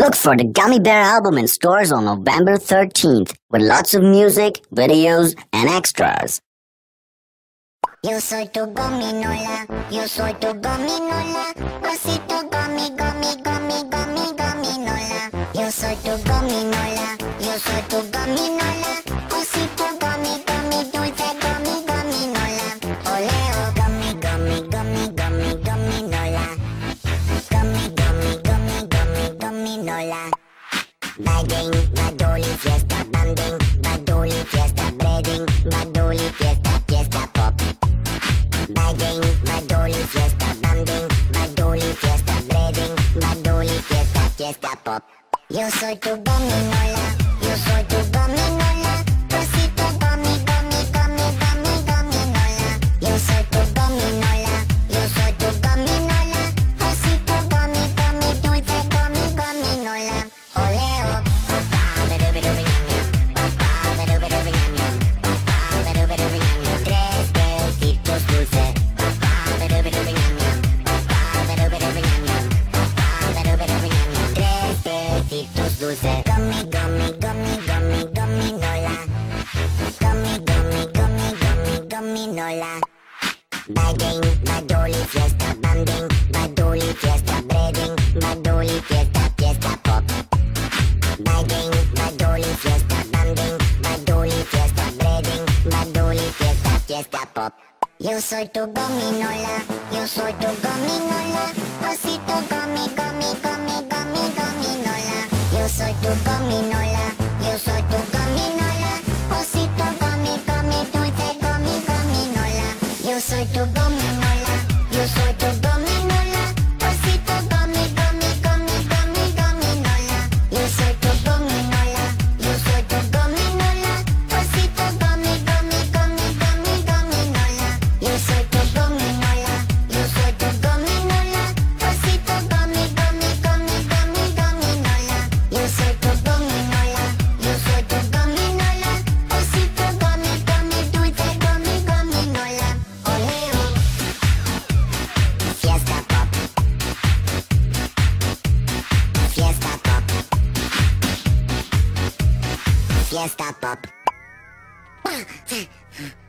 Look for the Gummy Bear album in stores on November 13th with lots of music, videos, and extras. Yo soy tu gominola, yo soy tu gominola, osito gummy, gummy, gummy, gummy, gominola. Yo soy tu gominola, yo soy tu gominola, osito gummy, gummy, dulce gummy, gominola. Oleo gummy, gummy, gummy, gummy, gominola. Gummy, gummy, gummy, gummy, gominola. Bading, badoli, fiesta, banding, badoli, fiesta, breading, badoli, fiesta, fiesta pop. Bading, badoli, fiesta, banding, badoli, fiesta, breading, badoli, fiesta, fiesta pop. Yo soy tu gominola, yo soy tu gominola, osito gummy, gummy, gummy, gummy, gominola. Yo soy tu gominola, yo soy tu gominola, osito gummy, gummy, dulce gummy, gominola. Oleo. Tres besitos dulces. Tres besitos dulces. Gummy, gummy, gummy, gummy, gominola. Gummy, gummy, gummy, gummy, gominola. Bading, badoli, fiesta, banding, badoli, fiesta, breading, badoli, fiesta, fiesta pop. Bading, badoli, fiesta, banding, badoli, fiesta, breading, badoli, fiesta, fiesta pop. Yo soy tu gominola, yo soy tu gominola, osito gummy, gummy, gummy, gummy, gominola. Yo soy tu gominola, yo soy tu gominola, osito gummy, gummy, dulce gummy, gominola. Yo soy tu gominola, yo soy tu gominola, osito gummy, gummy, gummy, gummy, gominola. Yo soy tu gominola, yo soy tu gominola, osito gummy, gummy, gummy, gummy, gominola. Yo soy tu gominola, yo soy tu gominola, osito gummy, gummy, gummy, gummy, gominola. Yo soy tu gominola, yo soy tu gominola, osito gummy, gummy, dulce gummy, gominola. Oleo. Fiesta pop. Fiesta pop. Fiesta pop.